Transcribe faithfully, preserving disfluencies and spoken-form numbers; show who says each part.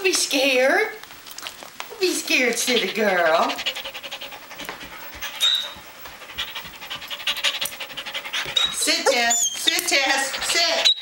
Speaker 1: be scared. Don't be scared, silly girl. Sit, Tess. Sit, Tess. Sit.